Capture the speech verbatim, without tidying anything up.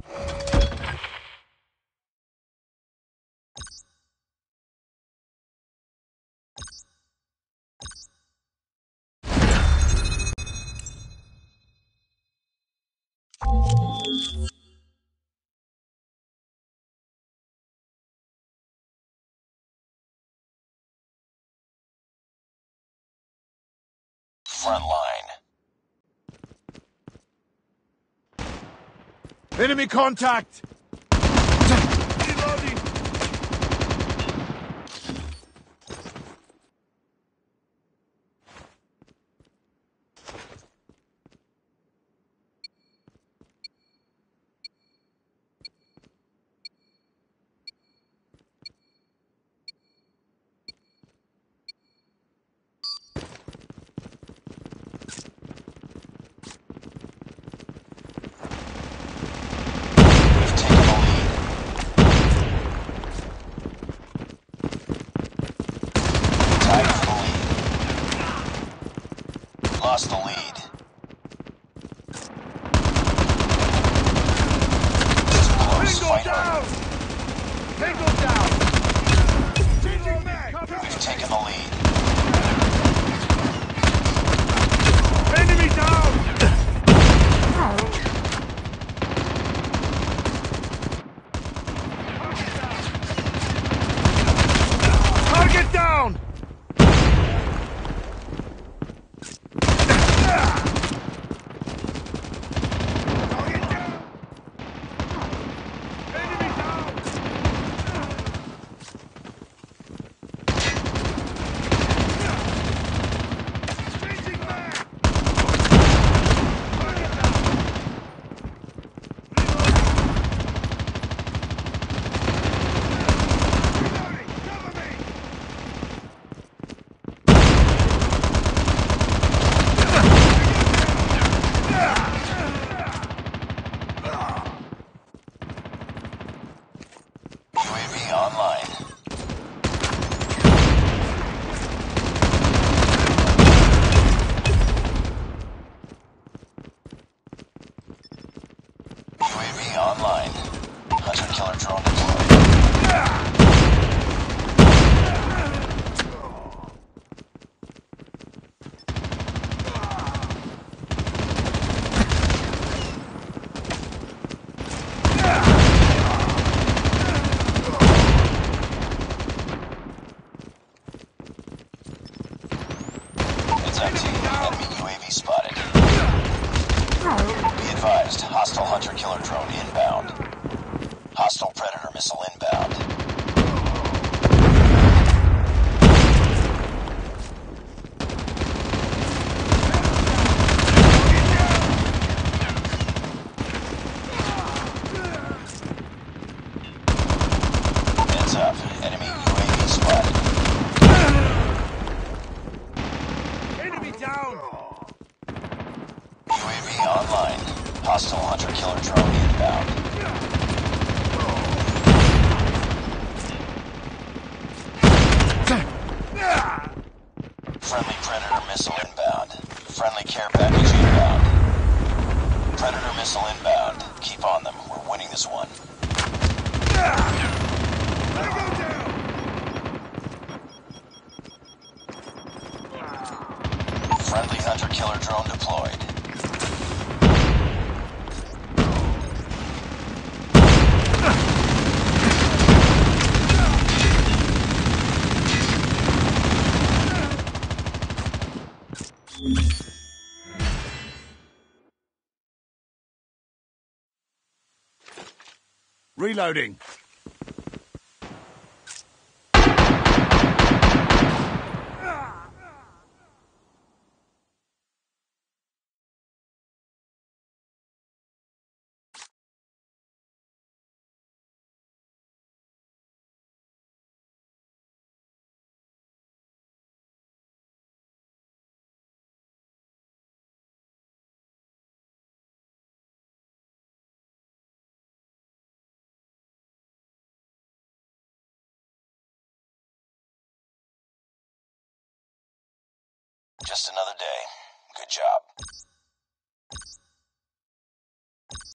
Front line. Enemy contact! Reloading! Lost the lead. Close. Tango down! Tango down! We've taken the lead. Enemy down! Target down! Online. Hunter killer drone deployed. It's empty. Enemy U A V spotted. Be advised, hostile hunter killer drone inbound. Hostile Predator missile inbound. Heads up, enemy U A V spotted. Enemy down! U A V online. Hostile hunter killer drone inbound. Friendly Predator missile inbound. Friendly care package inbound. Predator missile inbound. Keep on them. We're winning this one. Friendly hunter killer drone deployed. Reloading. Just another day. Good job.